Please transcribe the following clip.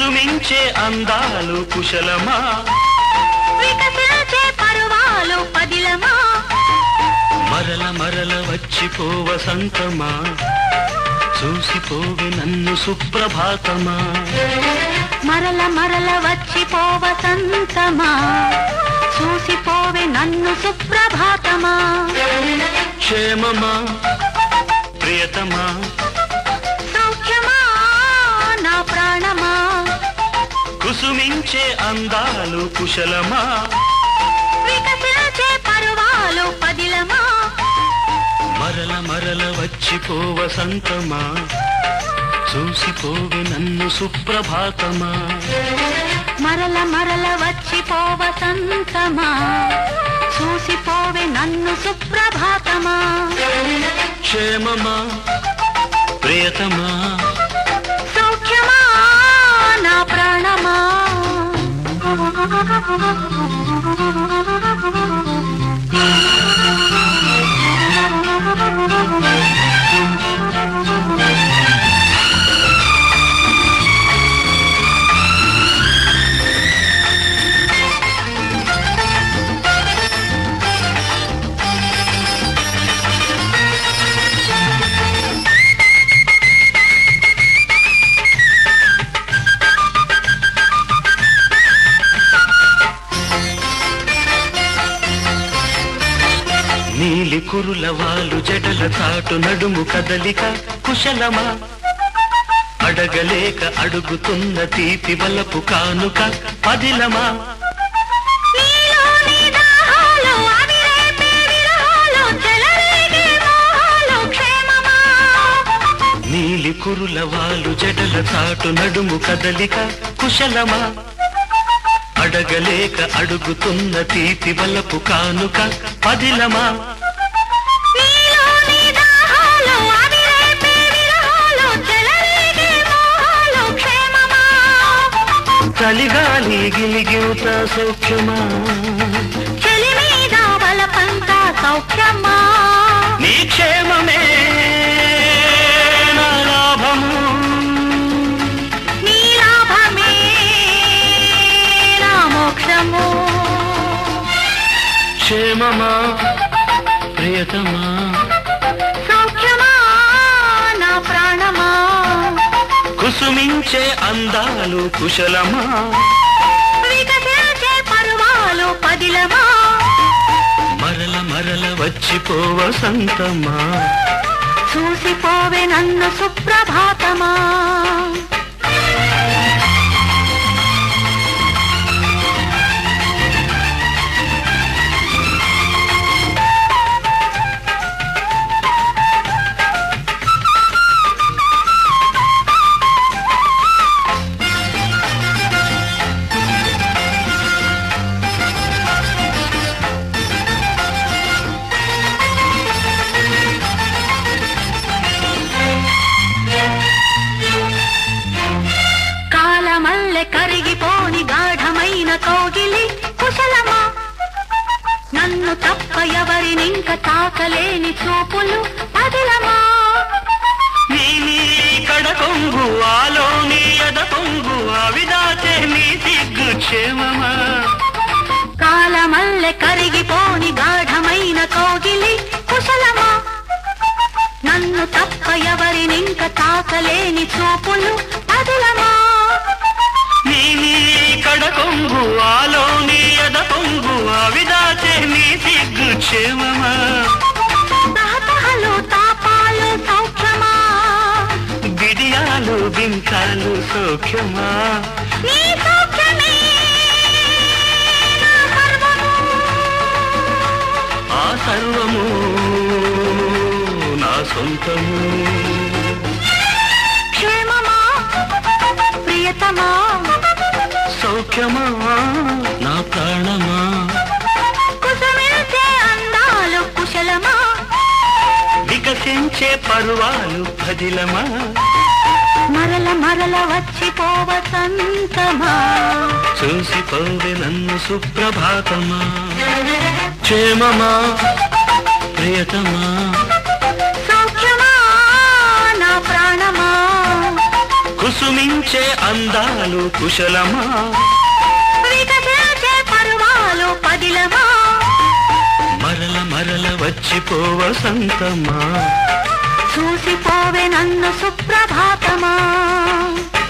కుసుమించే అందాలు కుశలమా, వికసించే పరువాలు పదిలమా, మరల మరల వచ్చిపోవ సంతమా, చూసిపోవే నన్ను సుప్రభాతమా. మరల మరల వచ్చిపోవ సంతమా, చూసిపోవే నన్ను సుప్రభాతమా. క్షేమమా ప్రియతమా, సౌఖ్యమా నా ప్రాణమా, కుసుమించే అందాలు కుశలమా, వికసించే పరువాలు పదిలమా, మరల మరల వచ్చిపోవ సంతమా, చూసిపోవే నన్ను సుప్రభాతమా. మరల మరల వచ్చిపోవ సంతమా, చూసిపోవే నన్ను సుప్రభాతమా. క్షేమమా ప్రియతమా, సౌఖ్యమా నా ప్రాణమా. నీలి కురుల వాలు జడల తాటు నడుము కదలిక కుశలమా, అడగలేక అడుగుతున్న తీపి వలపు కానుక పదిలమా. నీలోని దాహాలు అవిరేపే విరహాలు చెలరేగే మోహాలు క్షేమమా. నీలి కురుల వాలు జడల తాటు నడుము కదలిక కుశలమా, అడగలేక అడుగుతున్న తీపి వలపు కానుక పదిలమా. నీలోని దాహాలు అవిరేపే విరహాలు చెలరేగే మోహాలు క్షేమమా. చలిగాలి గిలిగివుత సౌఖ్యమా, చెలి మీద బలపంతా సౌఖ్యమా. నీ క్షేమమే నా లాభము, నీ లాభమే నా మోక్షము. క్షేమమా ప్రియతమా, సౌఖ్యమా నా ప్రాణమా, కుసుమించే అందాలు కుశలమా, వికసించే పరువాలు పదిలమా, మరల మరల వచ్చిపోవ సంతమా, చూసిపోవే నన్ను సుప్రభాతమా. కాలమల్లె కరిగిపోని గాఢమైన కౌగిలి కుశలమా, నన్ను తప్ప ఎవరినింక తాకలేని చూపులు పదిలమా. నీ కడకొంగు ఆలోని ఎదకొంగు అవిదాచే నీ సిగ్గు క్షేమమా. కాలమల్లె కరిగిపోని గాఢమైన కౌగిలి కుశలమా, నన్ను తప్ప ఎవరినింక తాకలేని చూపులు పదిలమా. నీ కడకొంగు ఆలోని ఎదకొంగు అవిదాచే నీ సిగ్గు క్షేమమా. తహతహలు తాపాలు సౌఖ్యమా, బిడియాలు బింకాలు సౌఖ్యమా. నీ సౌఖ్యమే నా సర్వము, ఆ సర్వము నా సొంతము. క్షేమమా ప్రియతమా, సౌఖ్యమా నా ప్రాణమా, కుసుమించే అందాలు కుశలమా, వికసించే పరువాలు పదిలమా, మరల మరల వచ్చిపోవ సంతమా, చూసిపోవే నన్ను సుప్రభాతమా. క్షేమమా ప్రియతమా, సౌఖ్యమా నా ప్రాణమా, కుసుమించే అందాలు కుశలమా వికసించే పర్వాలు పదిలమా మరల మరల వచ్చిపోవ సంతమా చూసిపోవే నన్ను సుప్రభాతమా